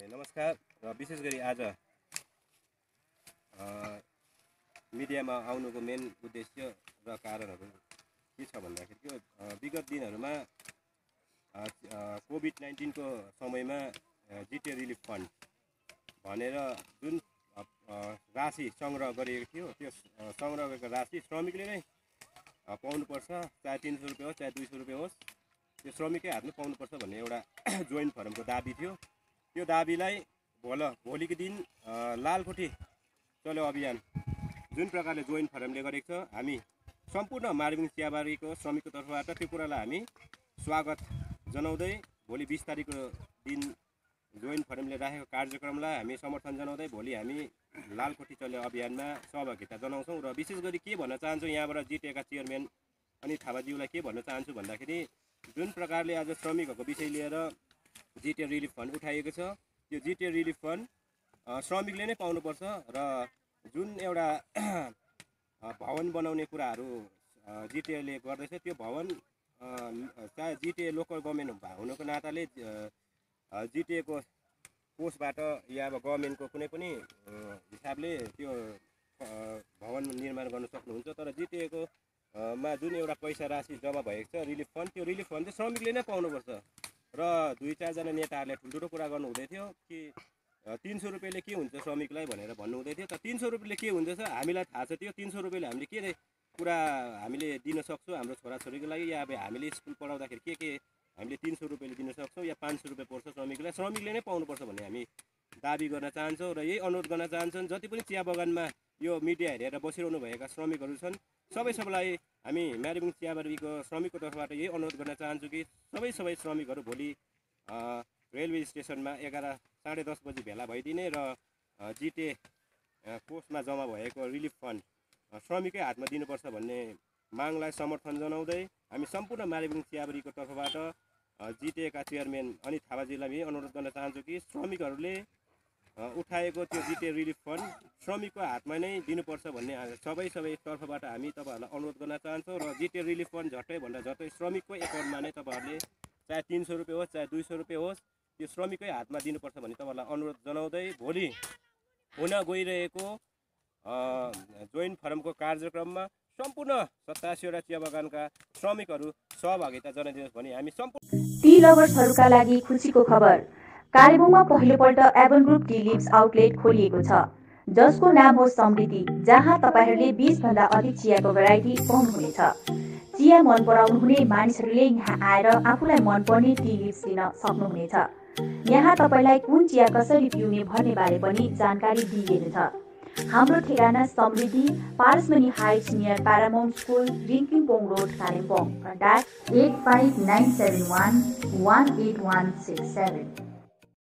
नमस्कार। विशेष गरी आज मिडियामा आउनुको मेन उद्देश्य र कारणहरू के छ भन्दाखेरि विगत दिनहरूमा कोभिड-19 को समयमा जिटिए रिलिफ फन्ड भनेर जुन राशि सङ्ग्रह गरिएको थियो त्यो सङ्ग्रह गरेको राशि श्रमिकले नै पाउनुपर्छ, चाहे 300 रुपैयाँ होस् चाहे 200 रुपैयाँ होस्, त्यो श्रमिकै हातमा पाउनुपर्छ भन्ने एउटा जोइन्ट फरमको दाबी थियो। त्यो दाबीलाई भोलिको दिन लालकोठी चल्यो अभियान जुन प्रकारले जोइन्ट फरमले गरेको छ, हामी सम्पूर्ण मार्बिङ चियाबारीको श्रमिकको तर्फबाट त्यो कुरालाई हामी स्वागत जनाउँदै भोलि 20 तारिकको दिन जोइन्ट फरमले राखेको कार्यक्रमलाई हामी समर्थन जनाउँदै भोलि हामी लालकोठी चल्यो अभियानमा सहभागिता जनाउँछौँ। र विशेष गरी के भन्न चाहन्छु, यहाँबाट जिटिएका चेयरम्यान अनि थापाज्यूलाई के भन्न चाहन्छु भन्दाखेरि जुन प्रकारले आज श्रमिकहरूको विषय लिएर जिटिए रिलिफ फन्ड उठाइएको छ, त्यो जिटिए रिलिफ फन्ड श्रमिकले नै पाउनुपर्छ र जुन एउटा भवन बनाउने कुराहरू जिटिएले गर्दैछ त्यो भवन चाहे जिटिए लोकल गभर्मेन्ट हुनुको नाताले जिटिएको कोषबाट या अब गभर्मेन्टको कुनै पनि हिसाबले त्यो भवन निर्माण गर्न सक्नुहुन्छ। तर जिटिएको मा जुन एउटा पैसा राशि जम्मा भएको छ रिलिफ फन्ड, त्यो रिलिफ फन्ड चाहिँ श्रमिकले नै पाउनुपर्छ। र 2-4 जना नेताहरूले ठुल्ठुलो कुरा गर्नु हुँदै थियो कि 300 रुपैयाँले के हुन्छ श्रमिकलाई भनेर भन्नु हुँदै थियो। त 300 रुपैयाँले के हुँदैछ हामीलाई थाहा छ। त्यो 300 रुपैयाँले हामीले के कुरा हामीले दिन सक्छौँ हाम्रो छोराछोरीको लागि, या अब हामीले स्कुल पढाउँदाखेरि के हामीले 300 रुपैयाँले दिन सक्छौँ या 500 रुपैयाँ पर्छ श्रमिकलाई, श्रमिकले नै पाउनुपर्छ भन्ने हामी दाबी गर्न चाहन्छौँ। र यही अनुरोध गर्न चाहन्छन् जति पनि चिया बगानमा यो मिडिया हेरेर बसिरहनु भएका श्रमिकहरू छन्, सबैलाई हामी मार्बिङ चियाबारीको श्रमिकको तर्फबाट यही अनुरोध गर्न चाहन्छु कि सबै श्रमिकहरू भोलि रेलवे स्टेसनमा 11 साढे 10 बजी भेला भइदिने र जिटिए कोषमा जम्मा भएको रिलिफ फन्ड श्रमिकै हातमा दिनुपर्छ भन्ने मागलाई समर्थन जनाउँदै हामी सम्पूर्ण मार्बिङ चियाबारीको तर्फबाट जिटिएका चेयरम्यान अनि थापाजीलाई यही अनुरोध गर्न चाहन्छु कि श्रमिकहरूले उठाएको त्यो जिटिए रिलिफ फन्ड श्रमिकको हातमा नै दिनुपर्छ भन्ने सबै तर्फबाट हामी तपाईँहरूलाई अनुरोध गर्न चाहन्छौँ। र जिटिए रिलिफ फन्ड झट्टैभन्दा झट्टै श्रमिकको एकाउन्टमा नै तपाईँहरूले चाहे 300 रुपैयाँ होस् चाहे 200 रुपैयाँ होस् त्यो श्रमिकै हातमा दिनुपर्छ भन्ने तपाईँहरूलाई अनुरोध जनाउँदै भोलि हुन गइरहेको जोइन्ट फरमको कार्यक्रममा सम्पूर्ण 87वटा चिया बगानका श्रमिकहरू सहभागिता जनाइदिनुहोस् भने हामी सम्पूर्ण टी लभर्सहरूका लागि खुसीको खबर। कालेबुङमा पहिलोपल्ट Avon group tea leaves outlet खोलिएको छ, जसको नाम हो समृद्धि, जहाँ तपाईहरूले 20 भन्दा अधिक चियाको भेराइटी पाउनुहुनेछ। चिया मन पराउनुहुने मानिसहरूले यहाँ आएर आफूलाई मनपर्ने टी लिभ्स लिन सक्नुहुनेछ। यहाँ तपाईलाई कुन चिया कसरी पिउने भन्ने बारे पनि जानकारी दिइएको छ। हाम्रो ठेगाना Samriddhi, Parasmani heights near Paramount school, Rinkingpong road, Kalimpong. Contact 85971 18167।